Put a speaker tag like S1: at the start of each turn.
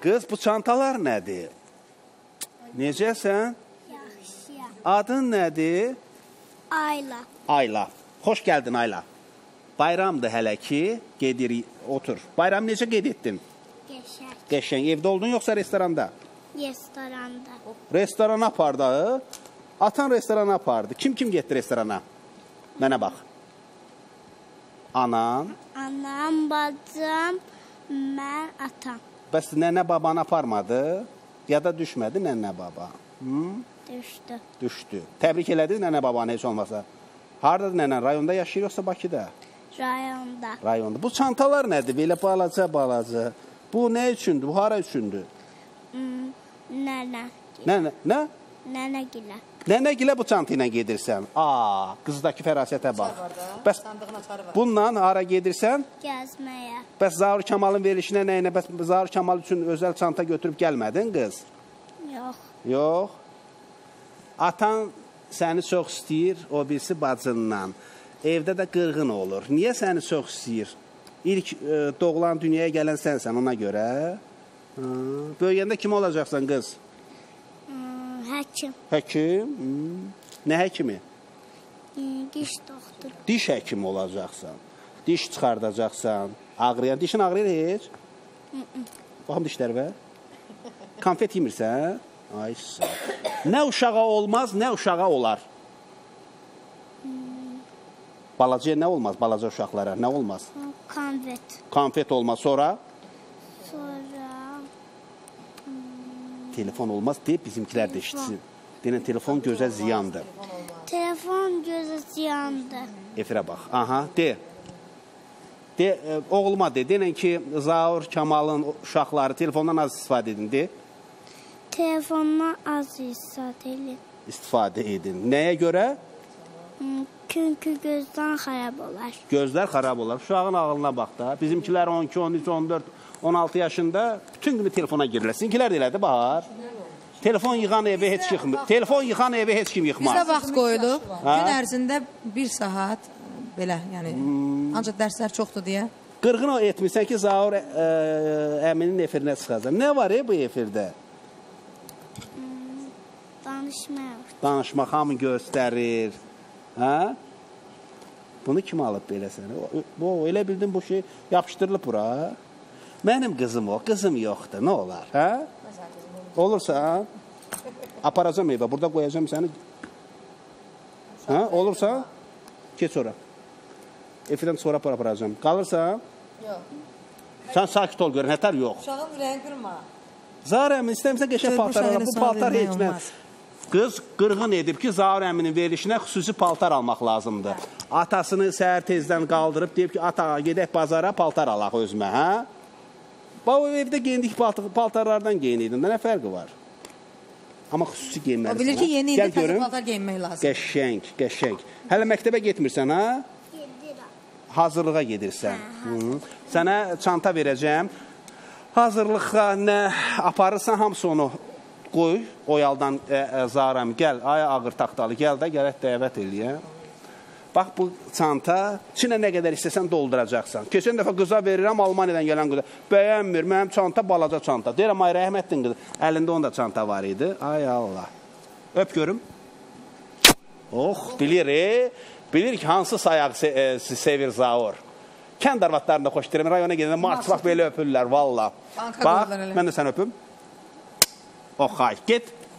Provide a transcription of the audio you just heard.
S1: Qız, bu çantalar nədir? Necəsən?
S2: Yaxşıyam.
S1: Adın nədir?
S2: Ayla.
S1: Ayla. Xoş gəldin Ayla. Bayramdır hələ ki, gedirik, otur. Bayram necə qeyd etdin?
S2: Qəşəng.
S1: Qəşəng, evdə oldun yoxsa restoranda?
S2: Restoranda.
S1: Restorana apardı. Atan restorana apardı. Kim getdi restorana? Mənə bax. Anan.
S2: Anam, bacım, mən, atam.
S1: Bəs nənə babanı aparmadı? Ya da düşmədi nənə baba?
S2: Düşdü.
S1: Düşdü. Təbrik elədiniz nənə babanı heç olmasa. Haradadır nənə? Rayonda yaşayır yoxsa Bakıda?
S2: Rayonda.
S1: Rayonda. Bu çantalar nədir? Belə balaca. Bu nə üçündür? Bu hara üçündür?
S2: Nənə.
S1: Nə?
S2: Nənəgilə.
S1: Nənəgilə bu çanta ilə gedirsən? Qızdakı fərasətə bax. Bəs bununla hara gedirsən?
S2: Gəzməyə.
S1: Bəs Zaur Kamalın verilişinə nə ilə? Bəs Zaur Kamal üçün özəl çanta götürüb gəlmədin qız?
S2: Yox.
S1: Yox. Atan səni çox istəyir, o birisi bacından. Evdə də qırğın olur. Niyə səni çox istəyir? İlk doğulan dünyaya gələn sənsən ona görə. Böyüyəndə kim olacaqsan qız?
S2: Həkim.
S1: Həkim? Nə həkimi?
S2: Diş doktoru.
S1: Diş həkimi olacaqsan. Diş çıxardacaqsan. Ağrıyan. Dişin ağrıyır heç? Baxım dişlərə. Konfet yemirsən? Ay sağ. Nə uşağa olmaz, nə uşağa olar? Balacaya nə olmaz, balaca uşaqlara? Nə olmaz?
S2: Konfet.
S1: Konfet olmaz. Sonra? Telefon olmaz deyib bizimkilər də işitsin. Deyən telefon gözə ziyandır.
S2: Telefon gözə ziyandır.
S1: Efirə bax. Aha, de. Oğluma de. Deyən ki, Zaur Kamalın uşaqları telefondan az istifadə edin, de.
S2: Telefondan az
S1: istifadə edin. Nəyə görə?
S2: Çünki gözdən xarab olar.
S1: Gözlər xarab olar. Uşağın ağlına bax da. Bizimkilər 12, 13, 14, 16 yaşında bütün günü telefona girirlər. Sizinkilər də elədi, bahar. Telefon yığan evə heç yıxmır. Telefon yıxan evə heç kim yıxmaz.
S3: Bizə vaxt qoyulub. Gün ərzində 1 saat belə, yəni ancaq dərslər çoxdur deyə.
S1: Qırğın o etmirsən ki, Zaur əminin efirinə çıxacaq. Nə var bu efirdə?
S2: Danışmaq.
S1: Danışmaq hamı göstərir. Hə? Bunu kim alıb belə səni? Elə bildin bu şey yapışdırılıb bura. Mənim qızım o, qızım yoxdur. Nə olar? Hə? Olursa, aparacam evə. Burada qoyacam səni. Hə? Olursa, keç ora. Efirdən sonra aparacam. Qalırsa?
S3: Yox.
S1: Sən sakit ol görün, hətər yox.
S3: Uşağın ürəyin qırma.
S1: Zaur əmin, istəmirsə qəşəng paltar alaq. Bu paltar heç nə. Qız qırğın edib ki, Zaur əminin verilişinə xüsusi paltar almaq lazımdır. Atasını səhər tezdən qaldırıb, deyib ki, ata, gedək bazara paltar alaq özümə, hə? O evdə geyindik paltarlardan geyiniydin, nə fərqi var? Amma xüsusi geyinməlisən.
S3: O bilir ki, yeni ildə təzə paltar geyinmək lazım.
S1: Qəşəng. Hələ məktəbə getmirsən, hə?
S2: Gedirəm.
S1: Hazırlığa gedirsən. Sənə çanta verəcəm. Hazırlığa nə aparırsan, hamısı onu qoy, oyaldan Zaram, gəl, aya ağır taxtalı, gəl də, gələk dəvət eləyə. Bax, bu çanta, içinə nə qədər istəsən dolduracaqsan. Keçən dəfə qıza verirəm, Almaniyadan gələn qıza. Bəyənmir, mənim çanta balaca çanta. Deyirəm, ay rəhmətdin qızı. Əlində onda çanta var idi. Ay Allah. Öp görüm. Bilir, bilir ki, hansı sayağı sevir Zaur. Kənd arvatlarını da xoş deyirəm, rayona gedəndə marçlaq belə öpürlər, valla. Bax, mən də sən öpüm. Xay, get.